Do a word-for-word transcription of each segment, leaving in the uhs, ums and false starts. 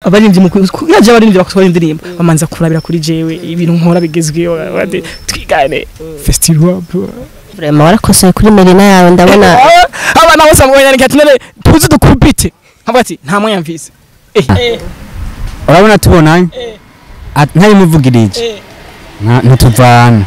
abaririmbyi mu yaje abaririmbyi bakora indirimbo bamanza kurabira kuri jewe ibintu nkora bigezweho twigane festival vraiment warakosoye kuri Merina yawe ndabona abana bose amubonye ati none tuzi dukubite nkaba ati nta moya mvise eh urabona tubonanye ntari muvugirije ntituvana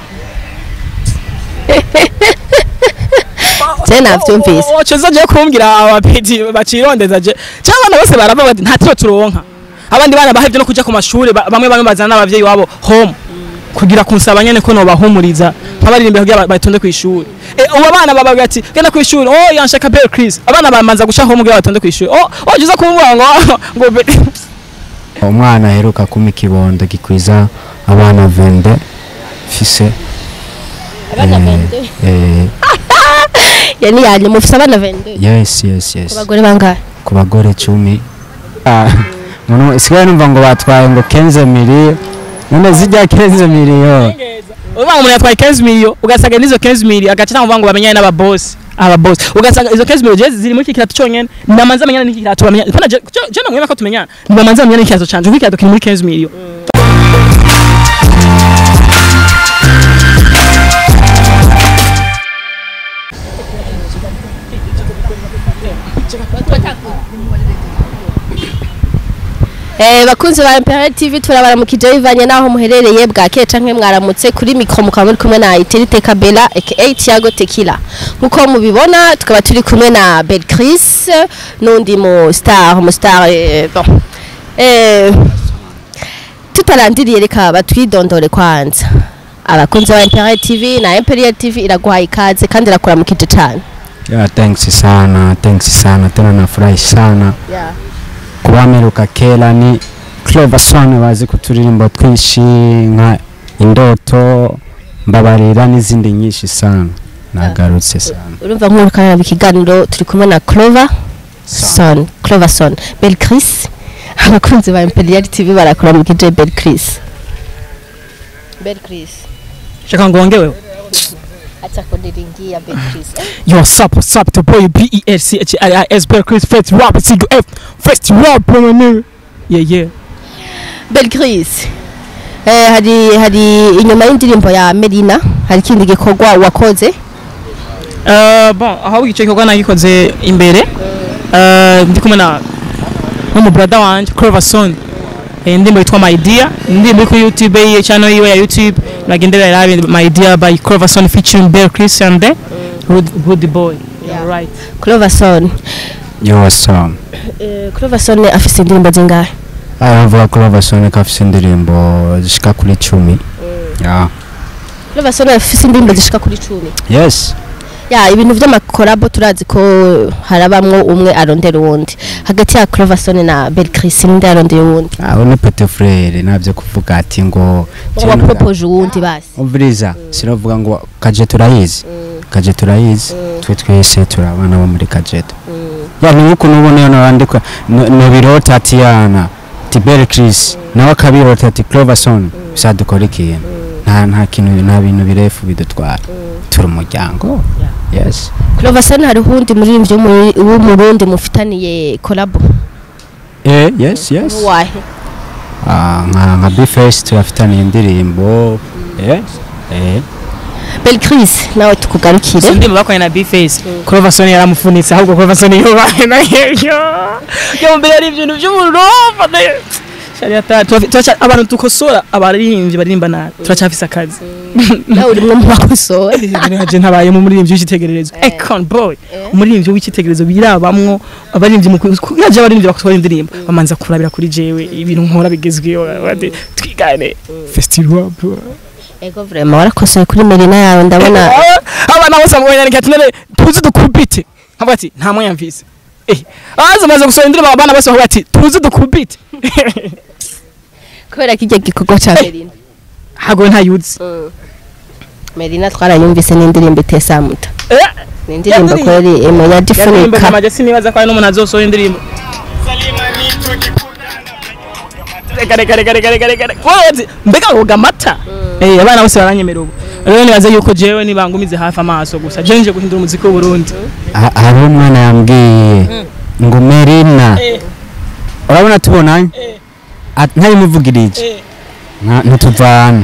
tena byumvise ochoza je kumbwira abapeti bacirondeza je cyabana bose barava bati nta tiro turonka abandi bana bahevye no kuja ku mashuri bamwe bamwe bazana n'abavyeyi wabo home kugira kunsaba nyene ko no bahumuriza nk'abaririmbe kugira batonde ku ishuri eh uwo bana babaga ati genda ku ishuri oh yanshaka Bell Chris abana bamanza gusha home kugira batonde ku ishuri oh ojuza kumubura ngo ngo umwana aheruka kuma ikibondo gikwiza abana vende fise abana vende eh yani yani mufise abana vende yes yes yes kubagore bangahe kubagore cumi ah muno isigaye numva ngo batwaye ngo quinze millions none zijya quinze millions uba umuntu yatwaye quinze millions ugasaga nizo quinze millions agacana ngo bamenyane n'aba boss aba boss ugasaga izo quinze millions ziri muri kikirato cyonyene namanza amenyana n'ikirato bamenyana pana je je namwe bako tumenyana namanza amenyana n'ikirato canje ukikirato kiri muri quinze millions Eh bakunzi ba Imperial T V turabaramukije bivanye naho muherereye bwake canke mwaramutse kuri micro mukaba muri kumwe na Iterite Kabela aka Thiago Tequila nkuko mubibona tukaba turi kumwe na Bell Chris nundi mu star mu star eh, bon eh tutarandiriye reka batwidondore kwanza abakunzi ba Imperial T V na Imperial T V iraguhaye ikaze kandi irakuramukije cyane. Yeah, thanks sana thanks sana tena nafurahi sana yeah kubameruka kera ni Cloverson bazi kuturirimba twishi nka indoto mbabarira n'izindi nyinshi sana nagarutse sana urumva nk'urukana bikiganiro turi kumwe na Clover Son Cloverson Bell Chris abakunzi ba Imperial T V barakora mu kije Bell Chris Bell Chris shaka ngongewe acha kodiringia Bell Chris yo sup what's up to boy B E L C H I I S Bell Chris Fest rap single F festival promo yeah yeah Bell Chris eh hari hari inyuma y'indirimbo ya Merina hari kindi gikorwa wakoze eh bon aho gice gikorwa nagikoze imbere eh ndi kumwe na mu brother wanje Cloverson ndimbo yitwa My Dear ndimbo ku YouTube ye channel yiwe ya YouTube nagendera live My Dear by Cloverson featuring Bell Chris and the good boy yeah right Cloverson yo song eh Cloverson afise indirimbo zingahe ava Cloverson afise indirimbo zishika kuri cumi yeah Cloverson afise indirimbo zishika kuri cumi yes ya ibintu vy'amakorabo turazi ko harabamwo umwe arondera uwundi hagati ya Cloverson na Bell Chris ndi arondera uwundi aho ni petit frère navyo kuvuga ati ngo wa propose uwundi basi ubiriza sinovuga ngo kaje turayizi kaje turayizi twe twese turabana bo muri kajeto ya ni uko nubone n'abandika no birota Tatiana Bell Chris nawe kabirota ati Cloverson sadukora ikintu nta nta kintu nta bintu birefu bidutwara turi umuryango yes Cloverson hari hundi muririmbyi wo mu Burundi mufitaniye collab eh yes yes wahe ah nka nka B-Face turafitaniye indirimbo yes eh Bell Chris nawe tukugarukire ndimo bakoye na B-Face Cloverson yaramufunitse ahubwo Cloverson yo na yo yo mbere ari ibintu by'umurofa Turacha abantu tukosora abaririmbyi baririmba na turacafisa akazi nawe uri mu bakosora je ntabaye mu muririmbyi w'ikitegererezo Econ boy umuririmbyi w'ikitegererezo birabamwo abaririmbyi mu yaje abaririmbyi bakosora indirimbo bamanza kurabira kuri jewe ibintu nkora bigezweho twigane festival ego vraiment warakosoye kuri Merina yawe ndabona abana bose amubonye ati none tuzi dukubite nkaba ati nta moya mvise eh aza maze gusora indirimbo abana bose bati tuzi dukubite kubera kijye gikorwa cha Merina hago ntayuzi Merina twarayumvise n'indirimbo itesamuta ni indirimbo kweri emenya difunika amaje sinibaza ko ari n'umuntu azosora indirimbo kare kare kare kare kare kare mbega uga mata eh abana bose baranyemera ubu rero nibaze yuko jewe nibangumize hafi amaso gusa je nje guhindura umuziki w'u Burundi hari umwana yambwiye ngo Merina urabona tubonanye ntari muvugirije ntituvana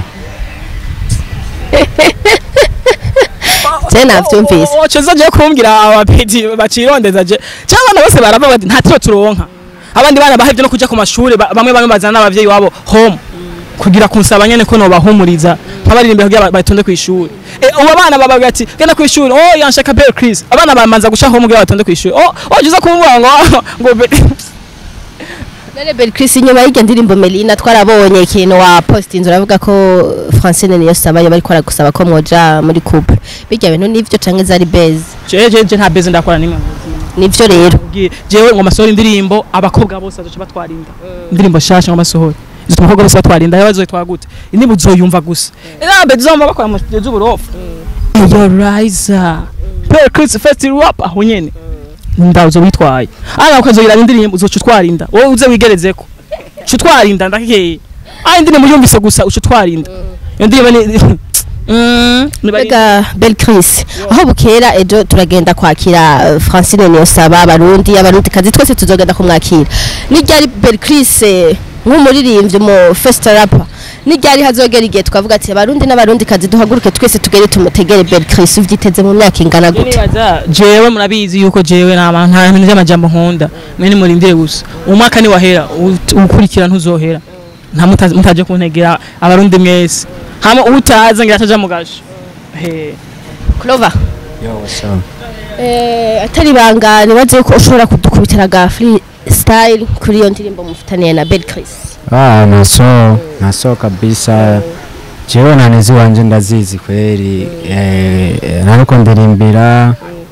je navyumvise ocoza je kumbwira abapeti bacirondeza je cyangwa abana bose barava bati nta tiro turonka abandi bana bahevye no kuja ku mashuri bamwe bamwe bazana n'abavyeyi wabo home kugira kunsaba nyene ko no bahumuriza nk'abaririmbe kugira batonde ku ishuri eh ubu bana babaga ati genda ku ishuri oh yanshaka Belle Chris abana bamanza gusha home kugira batonde ku ishuri oh ojuza kumvuga ngo ngo None Belle Chris inyuma y'iryo ndirimbo Melina twarabonye ikintu wa post inzu uravuga ko Francine niyo saba yo bari kwara gusaba ko mwoja muri couple bijya bintu nivyo canke zari base je je je nta base ndakora nimwe nivyo rero jewe ngo masohora indirimbo abakobwa bose bazoca batwarinda indirimbo shasha ngo masohora izo abakobwa bose batwarinda yabazo twagute indirimbo uzoyumva gusa inambe zomba bakora mu studio z'uburofu your riser Belle Chris first rap aho nyene ndazo witwaye ara ukazoyira indirimbo uzoca twarinda wowe uze wigerezeko cyo twarinda ndakeke ah indirimbo yumvise gusa uco twarinda iyo ndirimbo ni Mm, Mbega Belle Chris aho bukera ejo turagenda kwakira Francine niyo saba abarundi abarundi kazi twese tuzogenda kumwakira nijyari Belle Chris nk'umuririmbyi mu first rapper nijyari hazogera igihe twavuga ati abarundi n'abarundi kazi duhaguruke twese tugere tumutegere Belle Chris uvyiteze mu myaka ingana gute jewe murabizi yuko jewe nta nta bintu by'amajambo nkunda mwene murindire gusa umwaka ni wahera ukurikira ntuzohera nta mutaje kuntegera abarundi mwese hama utaza ngira taja mugasho he Clover yo washa eh atari banga nibaze ko ushobora kudukubitira ga free style kuri iyo ndirimbo mufitaniye na Belle Chris ah naso naso kabisa jewe nanezi wanje ndazizi kweri eh naruko ndirimbira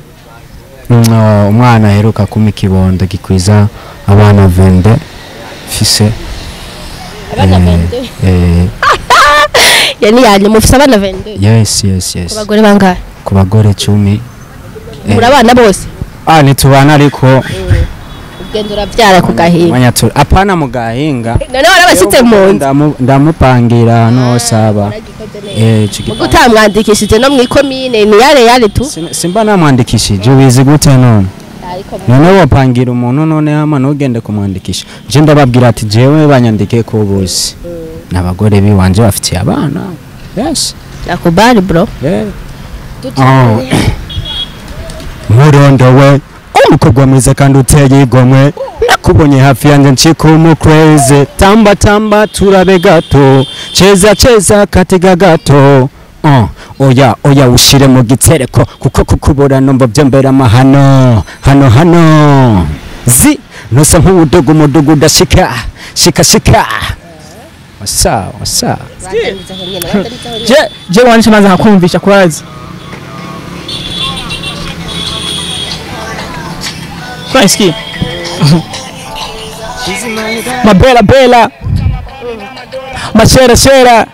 umwana aheruka kuma ikibondo gikwiza abana vende fise abana vende eh yani yani mufisa abana vende yes yes yes kubagore bangahe kubagore cumi muri abana bose ah nitubana ariko ugenda uravyara ku gahinga manyatura apana mu gahinga none warabashitse mu ndamu ndamupangira no saba eh chigita utamwandikishije no mwikomine ni yare yare tu simba namwandikishije ubizi gute none none wapangira umuntu none hama nugende kumwandikisha je ndababwira ati jewe banyandike ko bose nabagore biwanje bafitiye abana yes nakubali bro yeah oh murondo we umukobwa mwiza kandi uteye igomwe nakubonye hafi yanjye nciko mu crazy tamba tamba turabe gato cheza cheza katiga gato oh oya oya ushire mu gitereko kuko kukubura nombo byembera mahano hano hano zi nosa nk'udugu umudugu dashika shika shika wasa wasa je je wanje maze hakumvisha kwazi Kwaski Mabela bela Machera chera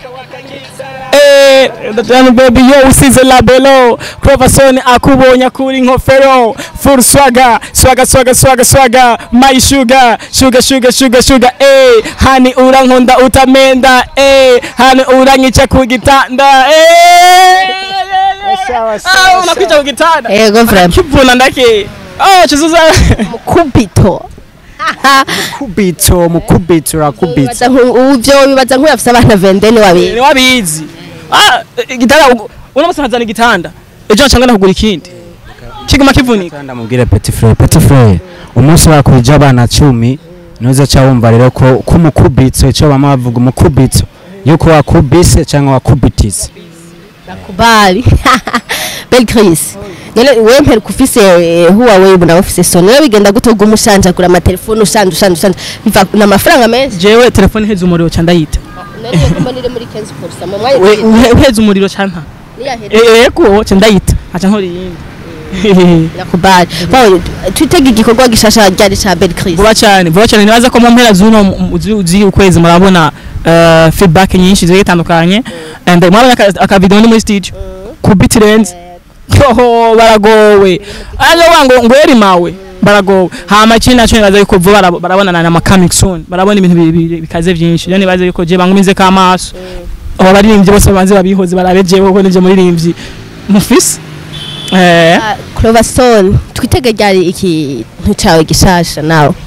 Eh the baby yo usize la belo Professor akubonya kuri nkofero full swagger swagger swagger swagger swagger my sugar sugar sugar sugar sugar eh hani urankunda utamenda eh hani uranyica ku gitanda eh sawa sawa unakuja ku gitanda eh go frame kivuna ndake oh chizuza mukubito mukubito mukubito rakubito uvyo bibaza nk'uyafise abana vende ni wabizi ni wabizi ah gitanda unamusanza ni gitanda ejo ncanga nakugura ikindi kiguma kivunika kandi amubwire petit frère petit frère umunsi wakuja abana cumi noza cyawumva rero ko kumukubitso cyo bama bavuga umukubitso yuko wakubise cyangwa wakubitize nakubali Belle Chris none wewe mpera kufise Huawei buna office Sony wewe bigenda gutoga umushanja kura amatelefone ushanje ushanje ushanje biva na mafaranga menshi jewe telefone heza umuriro cyanda yita none kumbonire muri Kenzi Force mu mwanya we uheza umuriro cyanta eh ko cyanda yita acha nkori yindi nakubali bawo twitega igikorwa gishasha ryari cha Belle Chris vuba cyane vuba cyane nibaza ko mu mpera zuno uzi ukwezi murabona feedback nyinshi zitandukanye and mwabona aka video ni muri studio ku Bitrends Yoho baragowe aje wango ngweri mawe baragowe hama kindi naco nibaza yuko vuba barabona na ma coming soon barabona ibintu bikaze byinshi rero nibaza yuko je bangumize ka maso aba baririmbye bose banze babihoze barabejewe ko nije muririmbyi mufise eh Cloverstone twitege ryari iki ntucawe gishasha nawe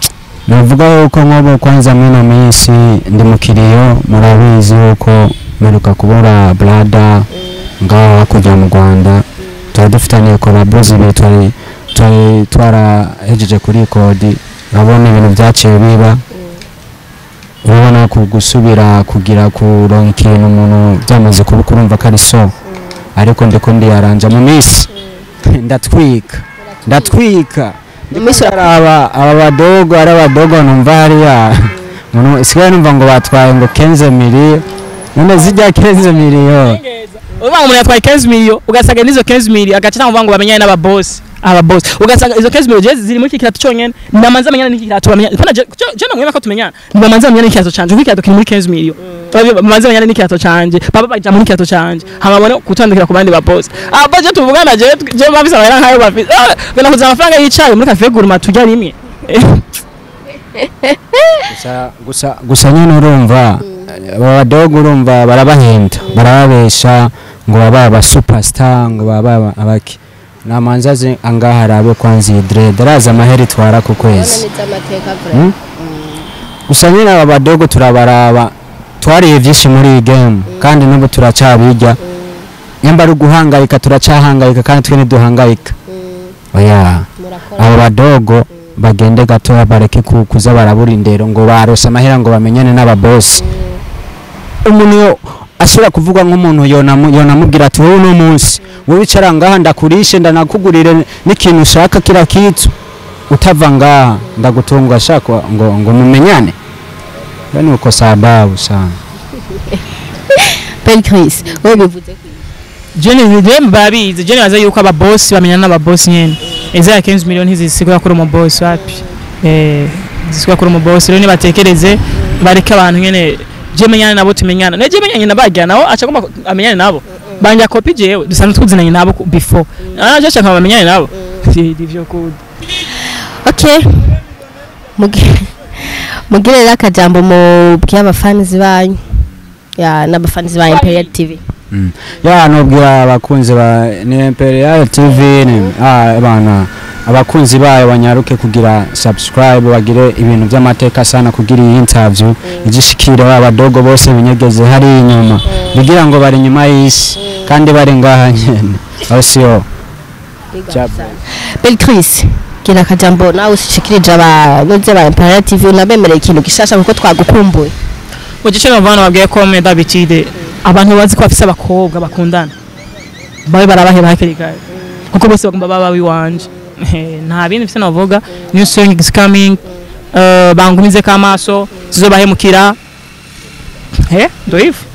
navuga yuko nk'ubu kwanza mwino minsi ndi mu kiriyo murabizi yuko mperuka kubura brada ngaha kujya mu Rwanda twari dufitaniye collabo zibiri twari twari twarahejeje kuri kodi urabona ibintu byaciye biba urabona ku gusubira kugira kuronka ikintu umuntu byamaze kuba kurumva ko ari so ariko ndiko ndiyaranja mu minsi ndatwika ndatwika aba aba badogo ari abadogo numva hariya umuntu isigaye numva ngo batwaye ngo quinze millions none zijya quinze millions uba umuntu yatwaye quinze millions ugasanga nizo quinze millions agaca ntamva ngo bamenyane n'aba boss aba boss ugasanga izo quinze millions ziri muri kirato cyonyene namanza amenyana n'ikirato bamenyana pana je je namwe ko tumenyana namanza amenyana n'ikirato canje kuko ikirato kiri muri quinze millions bamanza amenyana n'ikirato canje baba baja muri kirato canje hamabone kutandikira ku bandi ba boss aba je tuvugana je je mabisa bara nkayo bafite bena kuza amafaranga yicaye muri cafe guruma tujya rimwe gusa gusa gusa nyine urumva abadogo urumva barabahenda barababesha ngo baba aba superstar ngo baba abaki namanzaze angaha arabe kwanza dread araza amaheri twara ku kwezi gusa nyine aba badogo turabaraba twariye byinshi muri iyi game kandi n'ubu turacabijya nyamba ari guhangayika turacahangayika kandi twe ntiduhangayika oya aba badogo bagende gato bareke kuza barabura indero ngo barose amahera ngo bamenyane n'aba boss umuntu ashobora kuvuga nk'umuntu yonamubwira ati wowe uno munsi wowe icara ngaha ndakurishe ndanakugurire n'ikintu ushaka kira kitso utava ngaha ndagutunga ashaka ngo ngo mumenyane bene uko sababu sana Ben Chris wowe bivuze Jenny dem babizi Jenny aza yuko aba boss bamenyana n'aba boss nyene eza ya quinze millions hizisigura kuri mu boss wapi eh zisigura kuri mu boss rero nibatekereze bareka abantu nyene je menyana nabo tumenyana ne je menyana nabajya naho acagomba amenyane nabo banja copy jewe dusanzwe tuzinanye nabo before ah je chaka bamenyane nabo divyo code okay mugire rakajambo mu by'abafans banyu ya n'abafans ba Imperial T V Mm. Ya nobwira abakunzi ba Imperial T V ni ah bana abakunzi bayo banyaruke kugira subscribe bagire ibintu by'amateka sana kugira iyi interview igishikire abadogo bose binyegeze hari inyuma bigira ngo bari nyuma y'isi kandi bari ngaha nyene osio Ben Chris kira kajambo nawe ushikirije aba noze ba Imperial T V nabemereye ikintu gishasha kuko twagukumbuye ugice bavana babwiye ko meda bitide abantu bazi ko bafise abakobwa bakundana babe barabahe bakirikaye kuko bose bagomba baba biwanje nta bindi bise navuga new song is coming uh, bangumize kamaso zizobahemukira he do if